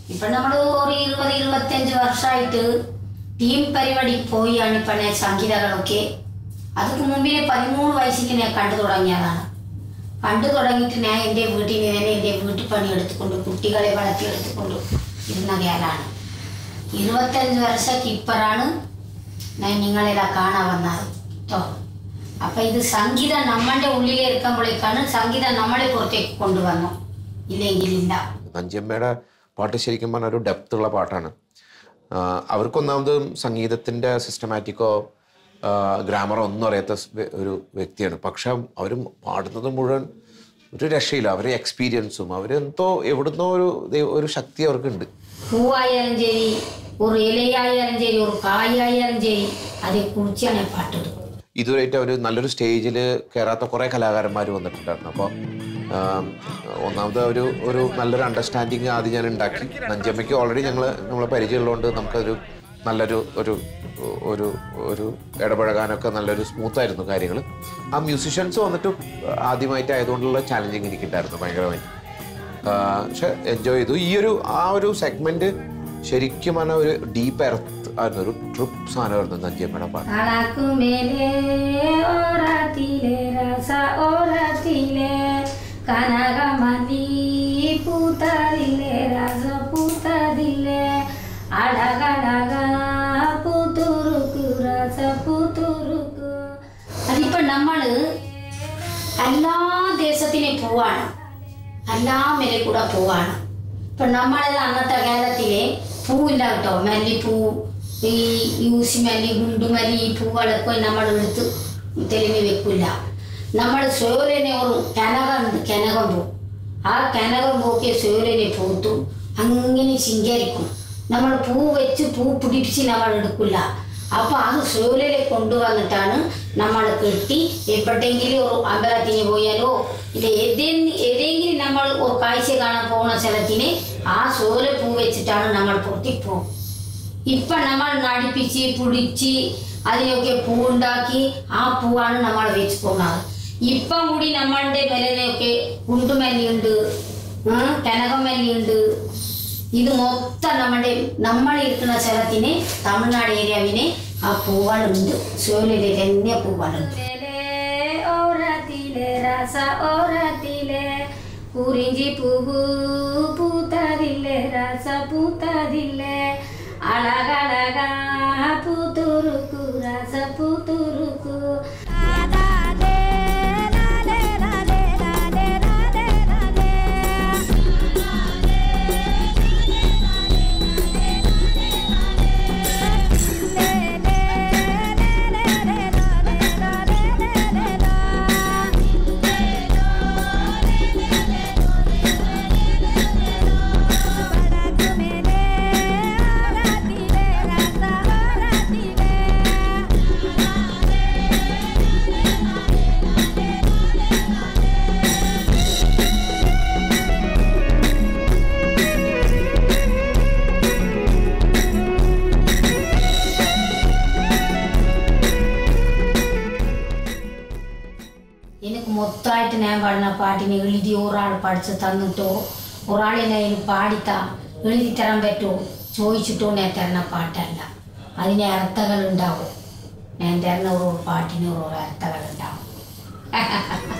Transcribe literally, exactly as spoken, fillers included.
ഇപ്പം നമ്മൾ ഒരു ഇരുപത് ഇരുപത്തഞ്ച് വർഷമായിട്ട് ടീം പരിപാടി പോയാണ് ഇപ്പം സംഗീതങ്ങളൊക്കെ. അതിന് മുമ്പിൽ പതിമൂന്ന് വയസ്സിൽ ഞാൻ കണ്ടു തുടങ്ങിയതാണ്. കണ്ടു തുടങ്ങിയിട്ട് ഞാൻ എൻ്റെ വീട്ടിൽ നിന്ന് തന്നെ എൻ്റെ വീട്ടിൽ പണി എടുത്തുകൊണ്ട് കുട്ടികളെ വളർത്തിയെടുത്തുകൊണ്ട് ഇരുന്ന കാലാണ്. ഇരുപത്തഞ്ച് വർഷക്ക് ഇപ്പറാണ് ഞാൻ നിങ്ങളെല്ലാം കാണാൻ വന്നത് കേട്ടോ. അപ്പം ഇത് സംഗീതം നമ്മളുടെ ഉള്ളിലെ ഇരിക്കുമ്പോഴേക്കാണ് സംഗീതം നമ്മളെ പുറത്തേക്ക് കൊണ്ടുവന്നു, ഇല്ലെങ്കിലില്ല. നഞ്ചിയമ്മയുടെ പാട്ട് ശരിക്കും പറഞ്ഞ ഒരു ഡെപ്തുള്ള പാട്ടാണ്. അവർക്കൊന്നാമത് സംഗീതത്തിൻ്റെ സിസ്റ്റമാറ്റിക്കോ ഗ്രാമറോ ഒന്നും അറിയാത്ത ഒരു വ്യക്തിയാണ്. പക്ഷെ അവർ പാടുന്നത് മുഴുവൻ ഒരു രക്ഷയില്ല. അവരെ എക്സ്പീരിയൻസും അവരെന്തോ എവിടുന്നോ ഒരു ഒരു ശക്തി അവർക്കുണ്ട്. പൂവായാലും ശരി, ഒരു ഇലയായാലും ശരി, ഒരു കായായാലും ശരി, അതേക്കുറിച്ചാണ് ഞാൻ പാട്ടെടുക്കുന്നത്. ഇതുവരെയായിട്ട് അവർ നല്ലൊരു സ്റ്റേജിൽ കയറാത്ത കുറേ കലാകാരന്മാർ വന്നിട്ടുണ്ടായിരുന്നു. അപ്പോൾ ഒന്നാമത് ഒരു ഒരു നല്ലൊരു അണ്ടർസ്റ്റാൻഡിങ് ആദ്യം ഞാൻ ഉണ്ടാക്കി. നഞ്ചമ്മയ്ക്ക് ഓൾറെഡി ഞങ്ങൾ നമ്മളെ പരിചയമുള്ളതുകൊണ്ട് നമുക്കൊരു നല്ലൊരു ഒരു ഒരു ഒരു ഇടപഴകാനൊക്കെ നല്ലൊരു സ്മൂത്തായിരുന്നു കാര്യങ്ങൾ. ആ മ്യൂസിഷ്യൻസ് വന്നിട്ട് ആദ്യമായിട്ട് ആയതുകൊണ്ടുള്ള ചാലഞ്ചിങ് എനിക്കുണ്ടായിരുന്നു ഭയങ്കരമായിട്ട്. പക്ഷെ എൻജോയ് ചെയ്തു. ഈ ഒരു ആ ഒരു സെഗ്മെന്റ് ശരിക്കും പറഞ്ഞാൽ ഒരു ഡീപ്പ് എർത്ത് ആയിരുന്നു, ഒരു ട്രിപ്പ് സാധനമായിരുന്നു നഞ്ചിയമ്മയുടെ പാട്ട്. അതിപ്പോ നമ്മള് എല്ലാ ദേശത്തിനെ പോവാണ്, എല്ലാ മേലെ കൂടെ പോവാണ്. ഇപ്പൊ നമ്മളെല്ലാം അന്നത്തെ കാലത്തിലെ പൂവില്ല കേട്ടോ, മല്ലിപ്പൂ, ഈ യൂസിമല്ലി, ഗുണ്ടുമല്ലി, ഈ പൂവുകളൊക്കെ നമ്മൾ എടുത്ത് തെളിഞ്ഞ് വെക്കില്ല. നമ്മൾ സോരനെ ഒരു കനകുണ്ട്, കനകം പൂ. ആ കനകം പൂക്കെ സോരനെ പൂത്തു അങ്ങനെ ശിങ്കരിക്കും. നമ്മൾ പൂ വെച്ച് പൂ പിടിപ്പിച്ച് നമ്മൾ എടുക്കില്ല. അപ്പോൾ അത് സോരനെ കൊണ്ടുവന്നിട്ടാണ് നമ്മൾ കെട്ടി എപ്പോഴെങ്കിലും ഒരു അമ്പലത്തിന് പോയാലോ ഇത് ഏതെങ്കിലും ഏതെങ്കിലും നമ്മൾ ഒരു കാഴ്ച കാണാൻ പോകുന്ന സ്ഥലത്തിന് ആ സോല പൂ വെച്ചിട്ടാണ് നമ്മൾ പുറത്തേക്ക് പോകും. ഇപ്പം നമ്മൾ നടിപ്പിച്ച് പിടിച്ച് അതിനൊക്കെ പൂവുണ്ടാക്കി ആ പൂവാണ് നമ്മൾ വെച്ച് പോകുന്നത്. ഇപ്പം കൂടി നമ്മളുടെ വിലനെയൊക്കെ കുണ്ടുമല്ലിയുണ്ട്, കനകമല്ലിയുണ്ട്. ഇത് മൊത്തം നമ്മുടെ നമ്മളിരിക്കുന്ന സ്ഥലത്തിന് തമിഴ്നാട് ഏരിയാവിന് ആ പൂവാളുണ്ട്, സോലയിലെ തന്നെ പൂവാളുണ്ട്. കുറിഞ്ചി പൂവു പൂത്തതില്ലേ, രസ പൂത്തതില്ലേ, അഴകഴക പൂത്തുറുക്കു, രസ പൂത്തുറുക്കു. എനിക്ക് മൊത്തമായിട്ട് ഞാൻ പാടുന്ന പാട്ടിനെ എഴുതി ഒരാൾ പഠിച്ച് തന്നിട്ടോ ഒരാളെന്നെ എനിക്ക് പാടിത്താ എഴുതി തരാൻ പറ്റുമോ ചോദിച്ചിട്ടോ ഞാൻ തരുന്ന പാട്ടല്ല. അതിന് അർത്ഥങ്ങളുണ്ടാവും. ഞാൻ തരുന്ന ഓരോ പാട്ടിന് ഓരോ അർത്ഥങ്ങളുണ്ടാവും.